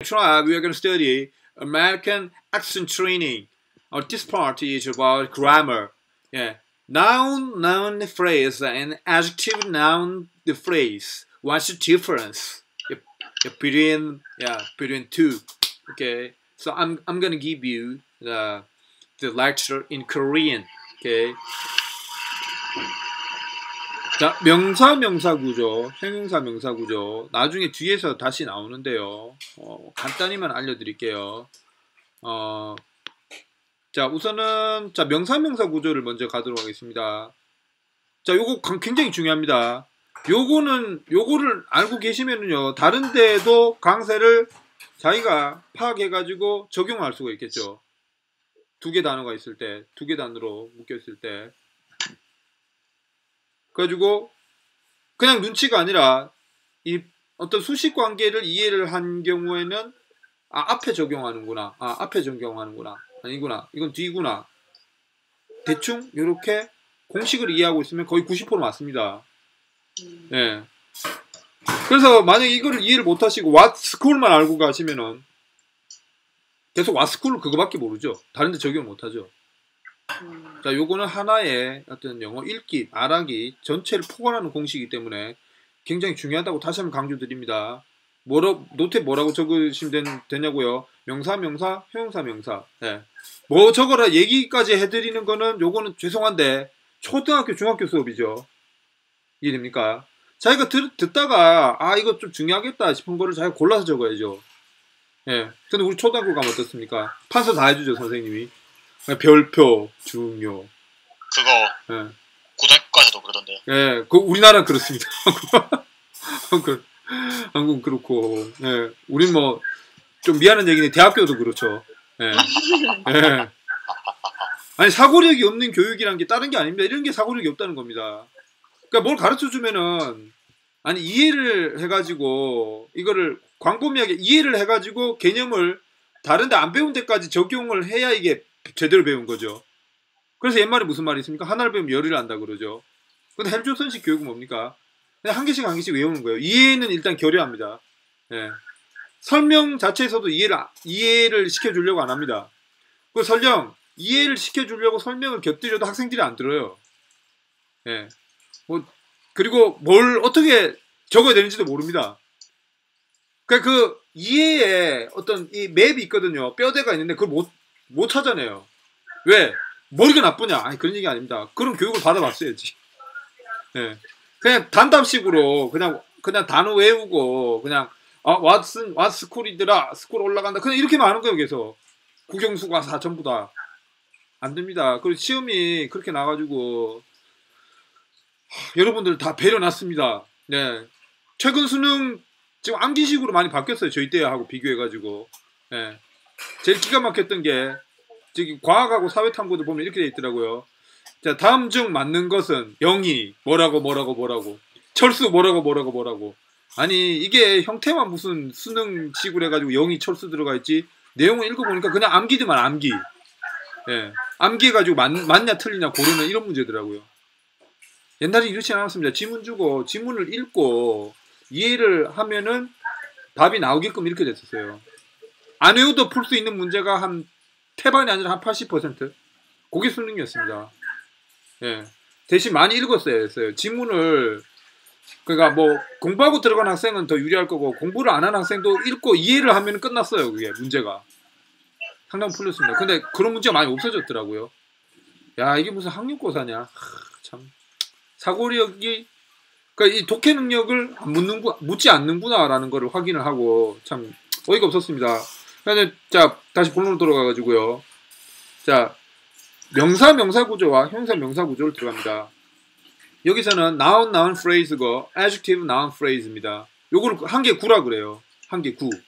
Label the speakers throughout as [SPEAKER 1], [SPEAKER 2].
[SPEAKER 1] 12, we are going to study American accent training. This part is about grammar. Yeah. Noun phrase and adjective noun the phrase. What's the difference between two? Okay. So I'm gonna give you the lecture in Korean. Okay. 자, 명사 구조, 형용사 명사 구조. 나중에 뒤에서 다시 나오는데요. 간단히만 알려드릴게요. 자, 우선은 명사 구조를 먼저 가도록 하겠습니다. 자, 요거 굉장히 중요합니다. 요거를 알고 계시면은요, 다른 데도 강세를 자기가 파악해가지고 적용할 수가 있겠죠. 두 개 단어가 있을 때, 두 개 단어로 묶였을 때. 그래가지고 그냥 눈치가 아니라 이 어떤 수식 관계를 이해를 한 경우에는 앞에 적용하는구나. 앞에 적용하는구나. 아니구나. 이건 뒤구나. 대충 이렇게 공식을 이해하고 있으면 거의 90% 맞습니다. 예. 그래서 만약에 이거를 이해를 못하시고 what school만 알고 가시면은 계속 what school 그거밖에 모르죠. 다른데 적용 못하죠. 자, 요거는 하나의 어떤 영어 읽기, 말하기 전체를 포괄하는 공식이기 때문에 굉장히 중요하다고 다시 한번 강조드립니다. 노트에 뭐라고 적으시면 되냐고요? 명사, 형용사, 명사. 네. 뭐 적어라 얘기까지 해드리는 거는 요거는 죄송한데 초등학교, 중학교 수업이죠. 이해됩니까? 자기가 듣다가 이거 좀 중요하겠다 싶은 거를 자기가 골라서 적어야죠. 예. 근데 우리 초등학교 가면 어떻습니까? 판서 다 해주죠, 선생님이. 별표, 중요.
[SPEAKER 2] 그거
[SPEAKER 1] 예.
[SPEAKER 2] 고등학교까지도 그러던데요.
[SPEAKER 1] 예, 우리나라는 그렇습니다. 한국은 그렇고, 예, 우린 뭐 좀 미안한 얘기는 대학교도 그렇죠. 예. 예. 아니 사고력이 없는 교육이란 게 다른 게 아닙니다. 이런 게 사고력이 없다는 겁니다. 그러니까 뭘 가르쳐 주면은 아니 이해를 해가지고 이거를 광범위하게 이해를 해가지고 개념을 다른데 안 배운 데까지 적용을 해야 이게 제대로 배운 거죠. 그래서 옛말에 무슨 말이 있습니까? 하나를 배우면 열을 안다 그러죠. 근데 헬조선식 교육은 뭡니까? 그냥 한 개씩 외우는 거예요. 이해는 일단 결여합니다. 예. 설명 자체에서도 이해를 시켜주려고 안 합니다. 그 설령 이해를 시켜주려고 설명을 곁들여도 학생들이 안 들어요. 예. 그리고 뭘 어떻게 적어야 되는지도 모릅니다. 그러니까 그 이해에 어떤 이 맵이 있거든요. 뼈대가 있는데 그걸 못 찾아내요. 왜? 머리가 나쁘냐? 아니 그런 얘기 아닙니다. 그런 교육을 받아봤어야지. 예. 그냥 단답식으로 그냥 단어 외우고 그냥 what school이더라. 스쿨 올라간다. 그냥 이렇게만 하는 거예요. 계속 국영수가 다 전부 다 안 됩니다. 그리고 시험이 그렇게 나가지고 여러분들 다 배려놨습니다. 네. 최근 수능 지금 암기식으로 많이 바뀌었어요. 저희 때하고 비교해가지고. 네. 제일 기가 막혔던 게 저기 과학하고 사회탐구도 보면 이렇게 돼 있더라고요. 자, 다음 중 맞는 것은 영희 뭐라고 철수 뭐라고 아니 이게 형태만 무슨 수능식으로 해가지고 영희 철수 들어가 있지 내용을 읽어보니까 그냥 암기지만 암기. 예. 암기해가지고 맞냐 틀리냐 고르는 이런 문제더라고요. 옛날에 이렇지 않았습니다. 지문 주고 지문을 읽고 이해를 하면은 답이 나오게끔 이렇게 됐었어요. 안 외워도 풀 수 있는 문제가 한 태반이 아니라 한 80%? 그게 수능이었습니다. 예. 대신 많이 읽었어야 했어요. 지문을 그러니까 뭐 공부하고 들어간 학생은 더 유리할 거고 공부를 안 한 학생도 읽고 이해를 하면 끝났어요. 그게 문제가. 상당 풀렸습니다. 근데 그런 문제가 많이 없어졌더라고요. 야 이게 무슨 학력고사냐. 참 사고력이 그러니까 이 독해 능력을 묻지 않는구나라는 거를 확인을 하고 참 어이가 없었습니다. 그래서 자 다시 본론으로 돌아가가지고요. 자 명사 구조와 형용사 명사 구조를 들어갑니다. 여기서는 noun phrase고 adjective noun phrase입니다. 요거를 한 개 구라 그래요. 한 개 구.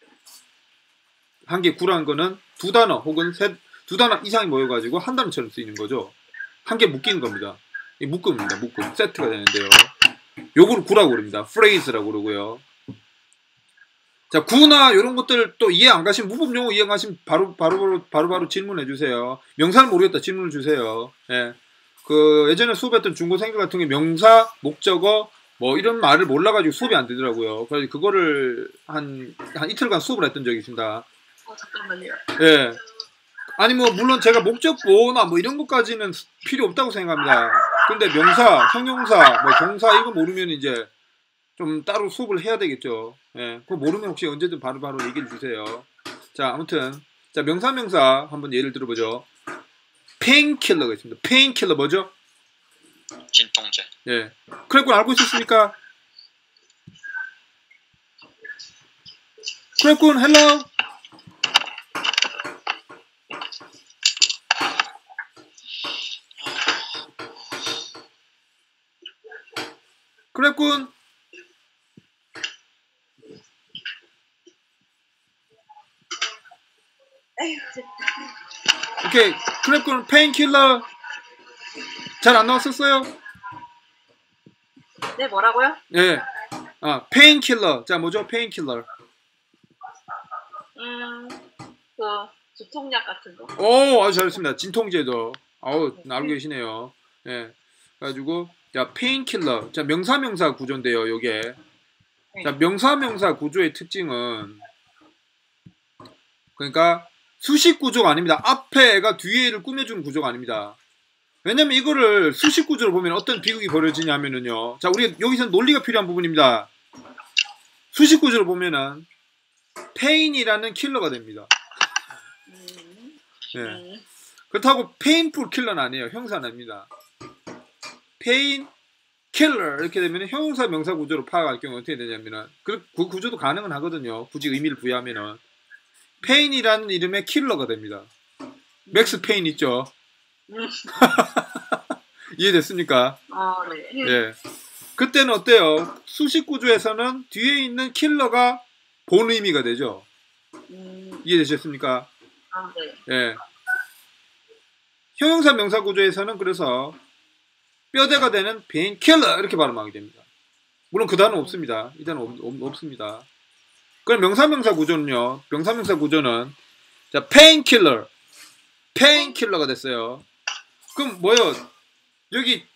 [SPEAKER 1] 한 개 구라는 거는 두 단어 혹은 두 단어 이상이 모여가지고 한 단어처럼 쓰이는 거죠. 한 개 묶이는 겁니다. 이 묶음입니다. 묶음. 세트가 되는데요. 요거를 구라고 그럽니다. phrase라고 그러고요. 자, 구나 이런 것들 또 이해 안 가시면 무법 용어 이해 안 가시면 바로 질문해 주세요. 명사를 모르겠다 질문을 주세요. 예. 그 예전에 수업했던 중고생들 같은 게 명사, 목적어, 뭐 이런 말을 몰라가지고 수업이 안 되더라고요. 그래서 그거를 한 이틀간 수업을 했던 적이 있습니다.
[SPEAKER 3] 잠깐만요.
[SPEAKER 1] 예. 아니 뭐 물론 제가 목적보나 뭐 이런 것까지는 필요 없다고 생각합니다. 근데 명사, 형용사, 뭐 동사 이거 모르면 이제 좀 따로 수업을 해야 되겠죠. 예. 그거 모르면 혹시 언제든 바로바로 얘기를 주세요. 자, 아무튼 자 명사 한번 예를 들어보죠. 페인킬러가 있습니다. 페인킬러 뭐죠?
[SPEAKER 2] 진통제.
[SPEAKER 1] 예. 크래군 알고 있었습니까? 크래군 헬로. 크래군.
[SPEAKER 3] 에휴,
[SPEAKER 1] 오케이. 크래군 페인킬러 잘 안 나왔었어요?
[SPEAKER 3] 네, 뭐라고요?
[SPEAKER 1] 예. 아, 페인킬러. 자, 뭐죠? 페인킬러.
[SPEAKER 3] 그 두통약 같은 거.
[SPEAKER 1] 오, 아주 잘했습니다. 진통제도. 아우, 알고 계시네요. 예. 그래가지고, 자, 페인킬러. 자, 명사 구조인데요, 요게. 자, 명사 구조의 특징은, 그러니까, 수식 구조가 아닙니다. 앞에가 뒤에를 꾸며주는 구조가 아닙니다. 왜냐면 이거를 수식 구조로 보면 어떤 비극이 벌어지냐면은요. 자, 우리 여기서 논리가 필요한 부분입니다. 수식 구조로 보면은, 페인이라는 킬러가 됩니다. 예. 그렇다고 페인풀 킬러는 아니에요. 형사는 아닙니다. 페인 킬러 이렇게 되면 형용사 명사 구조로 파악할 경우 어떻게 되냐면은 그 구조도 가능은 하거든요. 굳이 의미를 부여하면은 페인이라는 이름의 킬러가 됩니다. 맥스 페인 있죠? 이해됐습니까?
[SPEAKER 3] 네.
[SPEAKER 1] 예. 그때는 어때요? 수식 구조에서는 뒤에 있는 킬러가 본 의미가 되죠. 이해되셨습니까?
[SPEAKER 3] 네.
[SPEAKER 1] 예. 형용사 명사 구조에서는 그래서 뼈대가 되는 페인킬러 이렇게 발음하게 됩니다. 물론 그 단어는 없습니다. 이 단어 없습니다. 그럼 명사 구조는요. 명사 구조는 자 페인킬러가 됐어요. 그럼 뭐요? 여기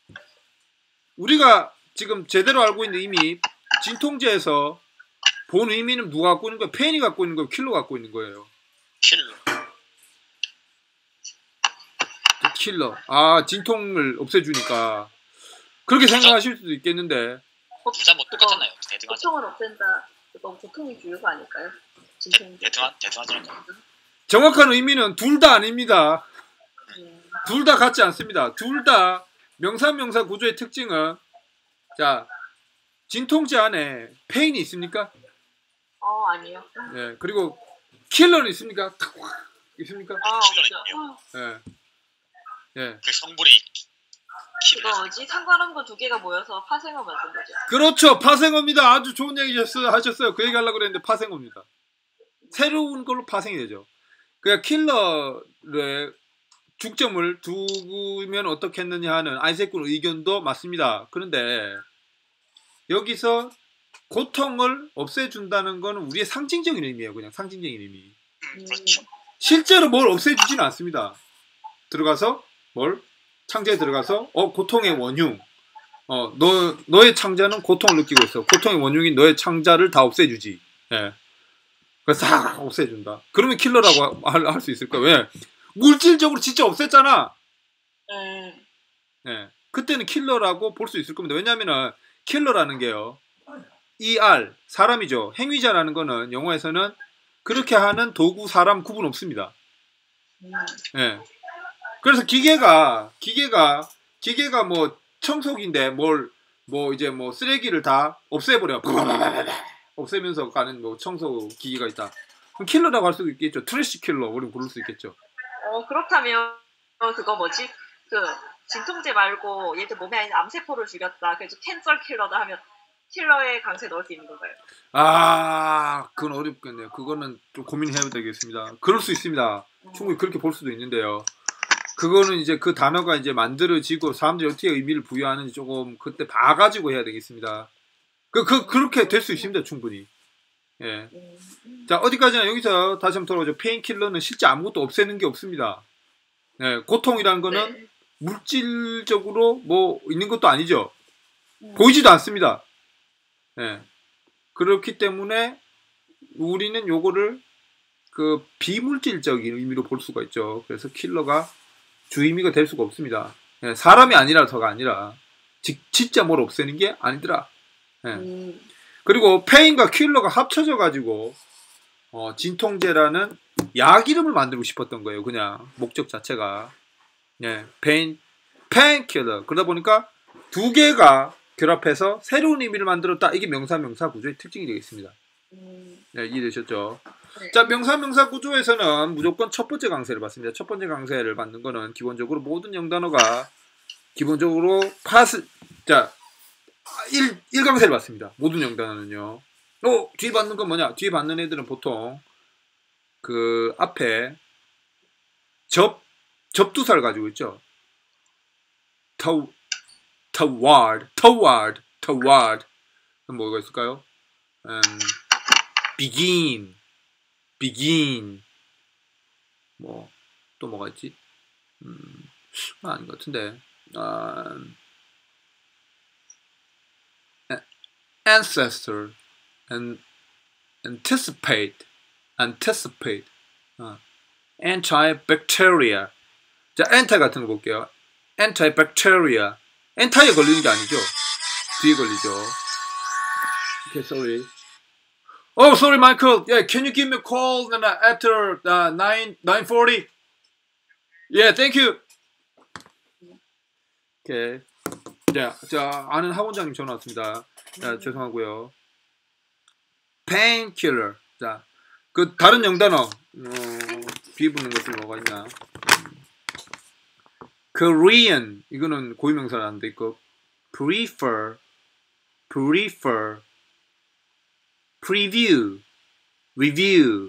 [SPEAKER 1] 우리가 지금 제대로 알고 있는 의미 진통제에서 본 의미는 누가 갖고 있는 거예요? 페인이 갖고 있는 거예요? 킬러 갖고 있는 거예요? 킬러. 아, 진통을 없애주니까. 그렇게 생각하실 수도 있겠는데.
[SPEAKER 2] 둘 다 뭐 똑같잖아요. 대등하죠.
[SPEAKER 3] 고통을 없앤다. 그건 고통이 주요가 아닐까요? 진통제.
[SPEAKER 2] 대등하잖아요.
[SPEAKER 1] 정확한 의미는 둘 다 아닙니다. 둘 다 같지 않습니다. 둘 다 명사 구조의 특징은 자, 진통제 안에 페인이 있습니까?
[SPEAKER 3] 아니요.
[SPEAKER 1] 네. 그리고 킬러는 있습니까? 있습니까?
[SPEAKER 3] 없죠.
[SPEAKER 1] 예. 예.
[SPEAKER 2] 그 성분이
[SPEAKER 3] 그거 뭐지? 상관한 거 두 개가 모여서 파생어 만든 거죠.
[SPEAKER 1] 그렇죠. 파생어입니다. 아주 좋은 얘기 하셨어요. 그 얘기 하려고 그랬는데 파생어입니다. 새로운 걸로 파생이 되죠. 그러니까 킬러의 중점을 두면 어떻겠느냐 하는 아이색군 의견도 맞습니다. 그런데 여기서 고통을 없애준다는 거는 우리의 상징적인 의미예요. 그냥 상징적인 의미.
[SPEAKER 2] 그렇죠.
[SPEAKER 1] 실제로 뭘 없애주지는 않습니다. 들어가서 뭘? 창자에 들어가서 고통의 원흉. 너의 창자는 고통을 느끼고 있어. 고통의 원흉인 너의 창자를 다 없애주지. 예. 그래서 다 없애준다. 그러면 킬러라고 할 수 있을까? 왜? 물질적으로 진짜 없앴잖아. 예. 그때는 킬러라고 볼 수 있을 겁니다. 왜냐면은 킬러라는 게요. ER 사람이죠. 행위자라는 거는 영어에서는 그렇게 하는 도구 사람 구분 없습니다. 예. 그래서 기계가 뭐 청소기인데 뭐 이제 뭐 쓰레기를 다 없애버려. 없애면서 가는 뭐 청소 기계가 있다. 그럼 킬러라고 할 수도 있겠죠. 트래시 킬러 우리는 부를 수 있겠죠.
[SPEAKER 3] 그렇다면 그거 뭐지? 그 진통제 말고 얘들 몸에 있는 암세포를 죽였다. 그래서 캔서 킬러다 하면 킬러의 강세 넣을 수 있는 건가요?
[SPEAKER 1] 아, 그건 어렵겠네요. 그거는 좀 고민해야 되겠습니다. 그럴 수 있습니다. 충분히 그렇게 볼 수도 있는데요. 그거는 이제 그 단어가 이제 만들어지고 사람들이 어떻게 의미를 부여하는지 조금 그때 봐가지고 해야 되겠습니다. 그렇게 될 수 있습니다. 충분히. 예. 자, 어디까지나 여기서 다시 한번 돌아오죠. 페인킬러는 실제 아무것도 없애는 게 없습니다. 예, 고통이라는 거는 물질적으로 뭐 있는 것도 아니죠. 보이지도 않습니다. 예. 그렇기 때문에 우리는 요거를 그 비물질적인 의미로 볼 수가 있죠. 그래서 킬러가 주의미가 될 수가 없습니다. 예, 사람이 아니라서가 아니라 진짜 뭘 없애는 게 아니더라. 예. 그리고 페인과 킬러가 합쳐져 가지고 진통제라는 약 이름을 만들고 싶었던 거예요. 그냥 목적 자체가. 예, 페인킬러. 그러다 보니까 두 개가 결합해서 새로운 의미를 만들었다. 이게 명사명사 구조의 특징이 되겠습니다. 네, 이해되셨죠?
[SPEAKER 3] 네.
[SPEAKER 1] 자, 명사명사 구조에서는 무조건 첫 번째 강세를 받습니다. 첫 번째 강세를 받는 거는 기본적으로 모든 영단어가 기본적으로 자, 1강세를 받습니다. 모든 영단어는요. 뒤에 받는 건 뭐냐? 뒤에 받는 애들은 보통 그 앞에 접두사를 가지고 있죠. toward. 그럼 뭐가 있을까요? begin. 뭐 또 뭐가 있지? 아닌 것 같은데. ancestor, anticipate, antibacteria. 자, anti 같은 거 볼게요. antibacteria. anti에 걸리는 게 아니죠. 뒤에 걸리죠. Okay, sorry. Oh, sorry, Michael. Yeah, can you give me a call after 9:40? Yeah, thank you. Okay. 자, 아는 학원장님 전화 왔습니다. 자, 죄송하고요. painkiller. 자, 그 다른 영단어 뒤에 붙는 것들 뭐가 있나? Korean. 이거는 고유명사라는데 있고 prefer, preview, review.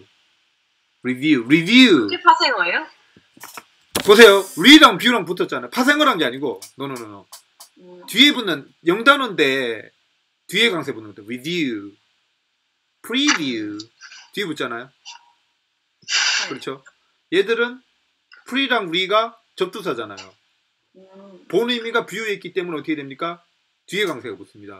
[SPEAKER 3] 그게 파생어예요?
[SPEAKER 1] 보세요. re랑 view랑 붙었잖아요. 파생어란 게 아니고 no. 뒤에 붙는 영단어인데 뒤에 강세 붙는 것도 review, preview 뒤에 붙잖아요. 그렇죠? 얘들은 pre랑 re가 접두사잖아요. 본 의미가 view에 있기 때문에 어떻게 됩니까? 뒤에 강세가 붙습니다.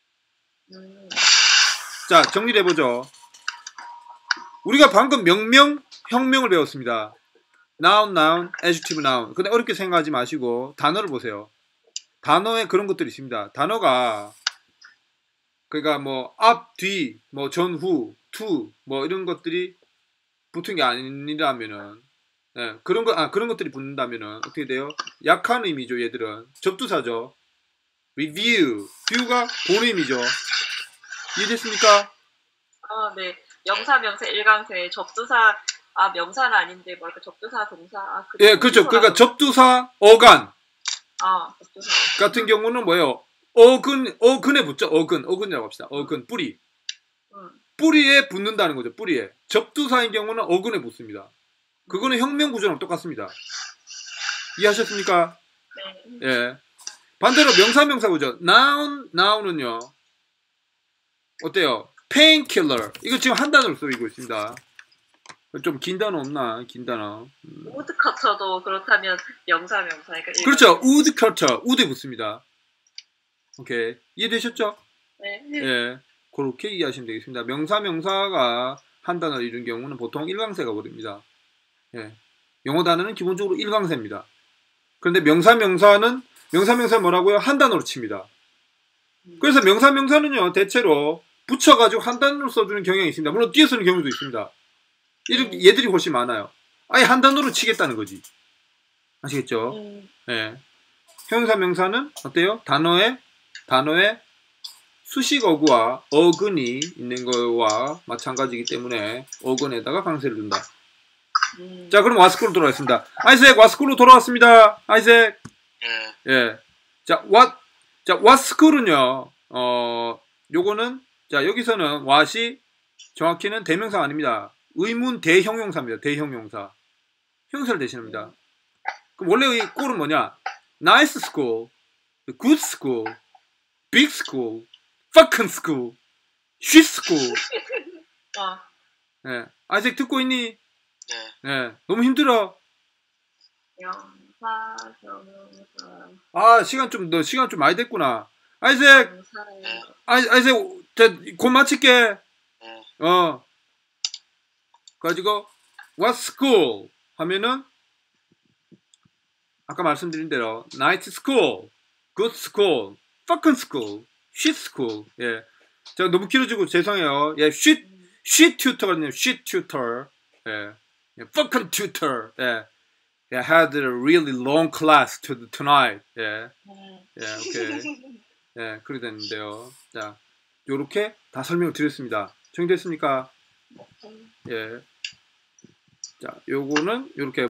[SPEAKER 1] 자, 정리를 해보죠. 우리가 방금 명명, 형명을 배웠습니다. noun, adjective, noun. 근데 어렵게 생각하지 마시고 단어를 보세요. 단어에 그런 것들이 있습니다. 단어가 그러니까 뭐 앞, 뒤, 뭐 전후, to 뭐 이런 것들이 붙은 게 아니라면은 그런 것들이 붙는다면은 어떻게 돼요? 약한 의미죠. 얘들은 접두사죠. review, view가 본 의미죠. 이해됐습니까?
[SPEAKER 3] 네. 영사, 명사, 일강세, 접두사, 명사는 아닌데, 뭐랄까, 접두사, 동사.
[SPEAKER 1] 예, 그렇죠. 그러니까 접두사, 어간.
[SPEAKER 3] 접두사.
[SPEAKER 1] 같은 경우는 뭐예요? 어근에 붙죠. 어근이라고 합시다. 어근, 뿌리. 뿌리에 붙는다는 거죠. 뿌리에. 접두사인 경우는 어근에 붙습니다. 그거는 혁명 구조랑 똑같습니다. 이해하셨습니까?
[SPEAKER 3] 네.
[SPEAKER 1] 예. 반대로 명사 구조. noun은요. 어때요? painkiller. 이거 지금 한 단어로 쓰이고 있습니다. 좀 긴 단어 없나? 긴 단어.
[SPEAKER 3] 우드커터도 그렇다면 명사. 그러니까
[SPEAKER 1] 그렇죠. woodcutter. wood에 붙습니다. 오케이. 이해되셨죠?
[SPEAKER 3] 네.
[SPEAKER 1] 예. 그렇게 이해하시면 되겠습니다. 명사가 한 단어를 이룬 경우는 보통 1강세가 버립니다. 예. 영어 단어는 기본적으로 1강세입니다. 그런데 명사는 뭐라고요? 한 단어로 칩니다. 그래서 명사는요, 대체로 붙여가지고 한 단어로 써주는 경향이 있습니다. 물론 뒤에 쓰는 경우도 있습니다. 이렇게 얘들이 훨씬 많아요. 아예 한 단어로 치겠다는 거지. 아시겠죠? 예. 형용사명사는 어때요? 단어에 수식 어구와 어근이 있는 거와 마찬가지이기 때문에 어근에다가 강세를 둔다. 자, 그럼 와스쿨로 돌아왔습니다. 아이색, 와스쿨로 돌아왔습니다. 아이색. 예. 자, 와스쿨은요, 요거는, 자, 여기서는 what이 정확히는 대명사가 아닙니다. 의문 대형용사입니다. 대형용사. 형용사를 대신합니다. 그럼 원래 이 꼴은 뭐냐? nice school, good school, big school, fucking school, shit school. 예. 아이색 듣고 있니? 예. 너무 힘들어.
[SPEAKER 3] 명사.
[SPEAKER 1] 시간 좀 많이 됐구나. 아이색,
[SPEAKER 2] 네.
[SPEAKER 1] 아이색, 곧 마칠게.
[SPEAKER 2] 네.
[SPEAKER 1] 가지고 what school 하면은 아까 말씀드린 대로 night school, good school, fucking school, shit school. 예, 제가 너무 길어지고 죄송해요. 예, shit tutor가 아니에요. shit tutor. 예, fucking tutor. 예, I had a really long class tonight. 예, 예, 오케이. 예, 그렇게 됐는데요. 자, 요렇게 다 설명을 드렸습니다. 정리됐습니까? 예. 자, 요거는 요렇게